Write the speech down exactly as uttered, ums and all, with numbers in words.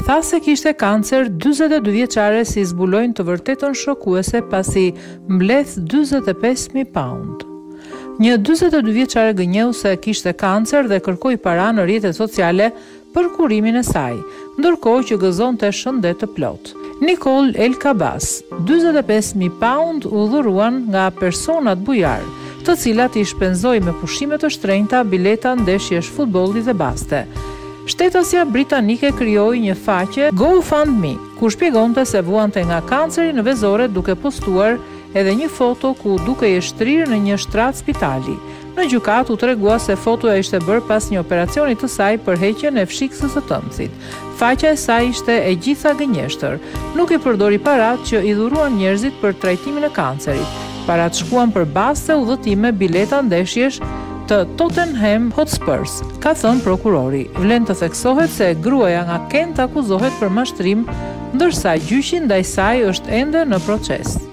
tha se kishte kancer dyzet e dy vjeçare si zbulojnë të vërtetën shokuese pasi mbledh dyzet e pesë mijë pound. Një dyzet e dy vjeçare gënjeu se kishte kancer dhe kërkoi para në rrjetet sociale për kurimin e saj, ndërkohë që gëzonte shëndet të plotë. Nicole Elkabas, dyzet e pesë mijë pound u dhuruan nga personat bujar, të cilat i shpenzoi me pushime të shtrenjta, bileta, ndeshjesh futbolli dhe baste. Shtetësia britanike krijoi një faqe GoFundMe, ku shpjegonte se vuante nga kanceri në vezore duke postuar edhe një foto ku duke i shtrirë në një shtrat spitali. Në gjykat u tregua se fotoja ishte bërë pas një operacioni të saj për heqjen e fshikësës së tëndësit. Faqja e saj ishte e gjitha gënjeshtër. Nuk i përdori parat që i dhuruan njerëzit për trajtimin e kancerit. Parat shkuan për baste, udhëtime, bileta, ndeshjesh të Tottenham Hotspurs, ka thënë prokurori. Vlen të theksohet se gruaja nga Kent akuzohet për mashtrim, ndërsa gjyqi ndaj saj është ende në proces.